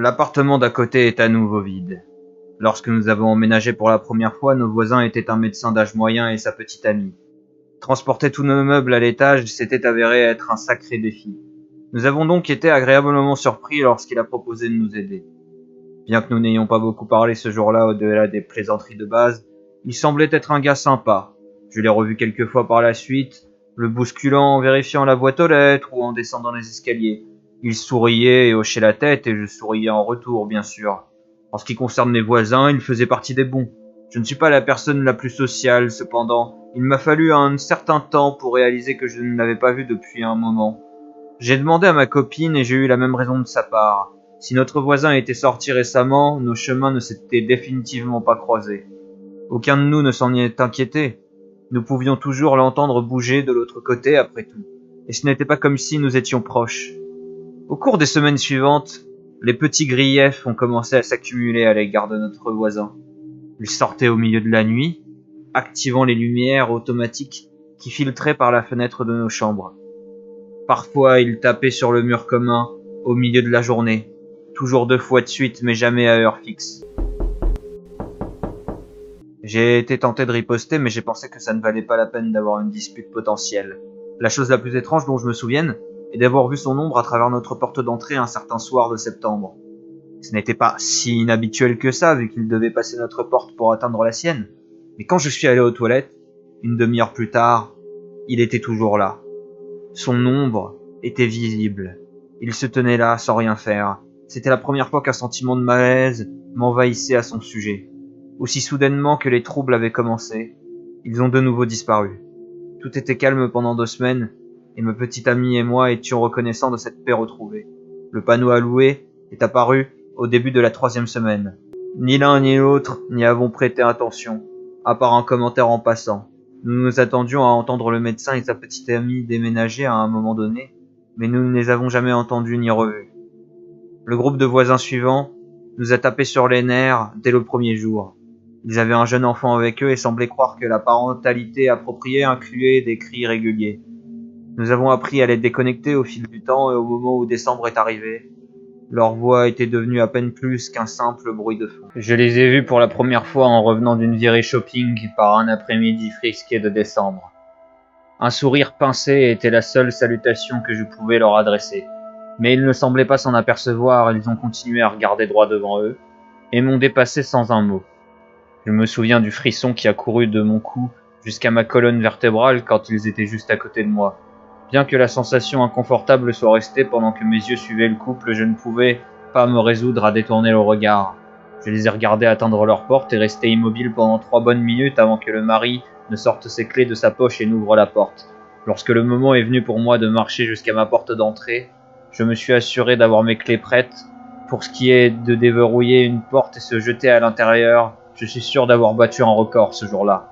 L'appartement d'à côté est à nouveau vide. Lorsque nous avons emménagé pour la première fois, nos voisins étaient un médecin d'âge moyen et sa petite amie. Transporter tous nos meubles à l'étage s'était avéré être un sacré défi. Nous avons donc été agréablement surpris lorsqu'il a proposé de nous aider. Bien que nous n'ayons pas beaucoup parlé ce jour-là au-delà des plaisanteries de base, il semblait être un gars sympa. Je l'ai revu quelques fois par la suite, le bousculant en vérifiant la boîte aux lettres ou en descendant les escaliers. Il souriait et hochait la tête et je souriais en retour, bien sûr. En ce qui concerne mes voisins, ils faisaient partie des bons. Je ne suis pas la personne la plus sociale, cependant. Il m'a fallu un certain temps pour réaliser que je ne l'avais pas vu depuis un moment. J'ai demandé à ma copine et j'ai eu la même raison de sa part. Si notre voisin était sorti récemment, nos chemins ne s'étaient définitivement pas croisés. Aucun de nous ne s'en est inquiété. Nous pouvions toujours l'entendre bouger de l'autre côté après tout. Et ce n'était pas comme si nous étions proches. Au cours des semaines suivantes, les petits griefs ont commencé à s'accumuler à l'égard de notre voisin. Il sortait au milieu de la nuit, activant les lumières automatiques qui filtraient par la fenêtre de nos chambres. Parfois, il tapait sur le mur commun au milieu de la journée, toujours 2 fois de suite, mais jamais à heure fixe. J'ai été tenté de riposter, mais j'ai pensé que ça ne valait pas la peine d'avoir une dispute potentielle. La chose la plus étrange dont je me souvienne est d'avoir vu son ombre à travers notre porte d'entrée un certain soir de septembre. Ce n'était pas si inhabituel que ça, vu qu'il devait passer notre porte pour atteindre la sienne. Mais quand je suis allé aux toilettes, une demi-heure plus tard, il était toujours là. Son ombre était visible. Il se tenait là sans rien faire. C'était la première fois qu'un sentiment de malaise m'envahissait à son sujet. Aussi soudainement que les troubles avaient commencé, ils ont de nouveau disparu. Tout était calme pendant 2 semaines, et ma petite amie et moi étions reconnaissants de cette paix retrouvée. Le panneau à louer est apparu au début de la 3e semaine. Ni l'un ni l'autre n'y avons prêté attention, à part un commentaire en passant. Nous nous attendions à entendre le médecin et sa petite amie déménager à un moment donné, mais nous ne les avons jamais entendus ni revus. Le groupe de voisins suivants nous a tapé sur les nerfs dès le premier jour. Ils avaient un jeune enfant avec eux et semblaient croire que la parentalité appropriée incluait des cris réguliers. Nous avons appris à les déconnecter au fil du temps et au moment où décembre est arrivé, leur voix était devenue à peine plus qu'un simple bruit de fond. Je les ai vus pour la première fois en revenant d'une virée shopping par un après-midi frisqué de décembre. Un sourire pincé était la seule salutation que je pouvais leur adresser. Mais ils ne semblaient pas s'en apercevoir, ils ont continué à regarder droit devant eux et m'ont dépassé sans un mot. Je me souviens du frisson qui a couru de mon cou jusqu'à ma colonne vertébrale quand ils étaient juste à côté de moi. Bien que la sensation inconfortable soit restée pendant que mes yeux suivaient le couple, je ne pouvais pas me résoudre à détourner le regard. Je les ai regardés atteindre leur porte et rester immobile pendant 3 bonnes minutes avant que le mari ne sorte ses clés de sa poche et n'ouvre la porte. Lorsque le moment est venu pour moi de marcher jusqu'à ma porte d'entrée, je me suis assuré d'avoir mes clés prêtes. Pour ce qui est de déverrouiller une porte et se jeter à l'intérieur, je suis sûr d'avoir battu un record ce jour-là.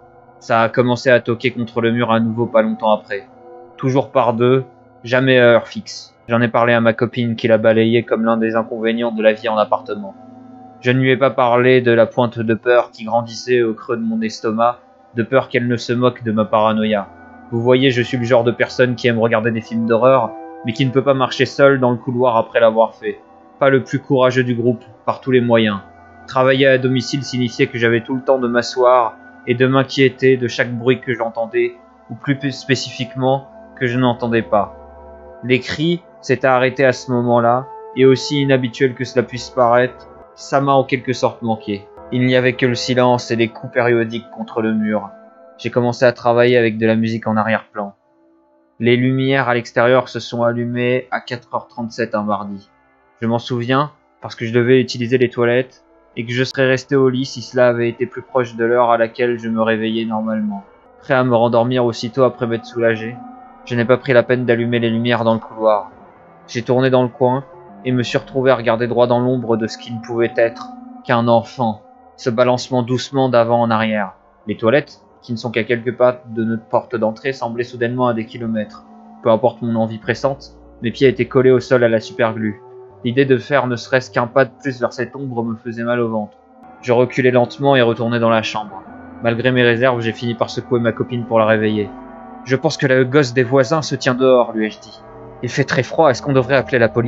Ça a commencé à toquer contre le mur à nouveau pas longtemps après. Toujours par 2, jamais à heure fixe. J'en ai parlé à ma copine qui l'a balayé comme l'un des inconvénients de la vie en appartement. Je ne lui ai pas parlé de la pointe de peur qui grandissait au creux de mon estomac, de peur qu'elle ne se moque de ma paranoïa. Vous voyez, je suis le genre de personne qui aime regarder des films d'horreur, mais qui ne peut pas marcher seul dans le couloir après l'avoir fait. Pas le plus courageux du groupe, par tous les moyens. Travailler à domicile signifiait que j'avais tout le temps de m'asseoir et de m'inquiéter de chaque bruit que j'entendais, ou plus spécifiquement, que je n'entendais pas. Les cris s'étaient arrêtés à ce moment-là, et aussi inhabituel que cela puisse paraître, ça m'a en quelque sorte manqué. Il n'y avait que le silence et les coups périodiques contre le mur. J'ai commencé à travailler avec de la musique en arrière-plan. Les lumières à l'extérieur se sont allumées à 4h37 un mardi. Je m'en souviens parce que je devais utiliser les toilettes et que je serais resté au lit si cela avait été plus proche de l'heure à laquelle je me réveillais normalement. Prêt à me rendormir aussitôt après m'être soulagé, je n'ai pas pris la peine d'allumer les lumières dans le couloir. J'ai tourné dans le coin et me suis retrouvé à regarder droit dans l'ombre de ce qui ne pouvait être qu'un enfant, se balançant doucement d'avant en arrière. Les toilettes, qui ne sont qu'à quelques pas de notre porte d'entrée, semblaient soudainement à des kilomètres. Peu importe mon envie pressante, mes pieds étaient collés au sol à la superglue. L'idée de faire ne serait-ce qu'un pas de plus vers cette ombre me faisait mal au ventre. Je reculai lentement et retournai dans la chambre. Malgré mes réserves, j'ai fini par secouer ma copine pour la réveiller. « Je pense que le gosse des voisins se tient dehors, lui ai-je dit. Il fait très froid, est-ce qu'on devrait appeler la police ?»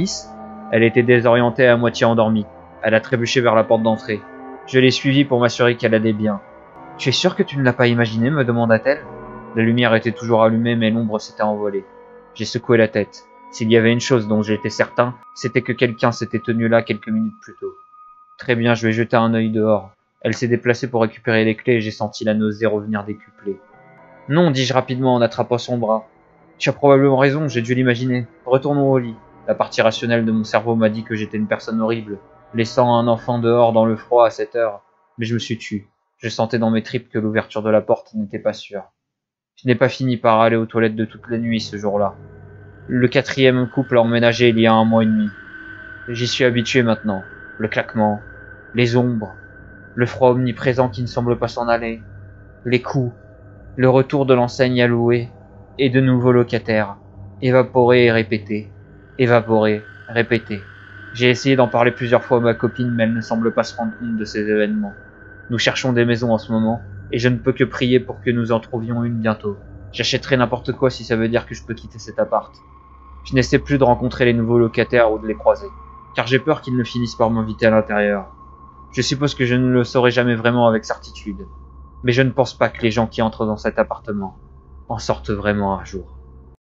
Elle était désorientée et à moitié endormie. Elle a trébuché vers la porte d'entrée. Je l'ai suivie pour m'assurer qu'elle allait bien. « Tu es sûr que tu ne l'as pas imaginé ?» me demanda-t-elle. La lumière était toujours allumée, mais l'ombre s'était envolée. J'ai secoué la tête. S'il y avait une chose dont j'étais certain, c'était que quelqu'un s'était tenu là quelques minutes plus tôt. Très bien, je vais jeter un œil dehors. Elle s'est déplacée pour récupérer les clés et j'ai senti la nausée revenir décuplée. Non, dis-je rapidement en attrapant son bras. Tu as probablement raison, j'ai dû l'imaginer. Retournons au lit. La partie rationnelle de mon cerveau m'a dit que j'étais une personne horrible, laissant un enfant dehors dans le froid à cette heure. Mais je me suis tue. Je sentais dans mes tripes que l'ouverture de la porte n'était pas sûre. Je n'ai pas fini par aller aux toilettes de toute la nuit ce jour-là. Le 4e couple a emménagé il y a 1 mois et demi. J'y suis habitué maintenant. Le claquement, les ombres, le froid omniprésent qui ne semble pas s'en aller, les coups, le retour de l'enseigne à louer, et de nouveaux locataires, évaporés et répétés, évaporés, répétés. J'ai essayé d'en parler plusieurs fois à ma copine, mais elle ne semble pas se rendre compte de ces événements. Nous cherchons des maisons en ce moment, et je ne peux que prier pour que nous en trouvions une bientôt. J'achèterai n'importe quoi si ça veut dire que je peux quitter cet appart. Je n'essaie plus de rencontrer les nouveaux locataires ou de les croiser, car j'ai peur qu'ils ne finissent par m'inviter à l'intérieur. Je suppose que je ne le saurai jamais vraiment avec certitude, mais je ne pense pas que les gens qui entrent dans cet appartement en sortent vraiment un jour.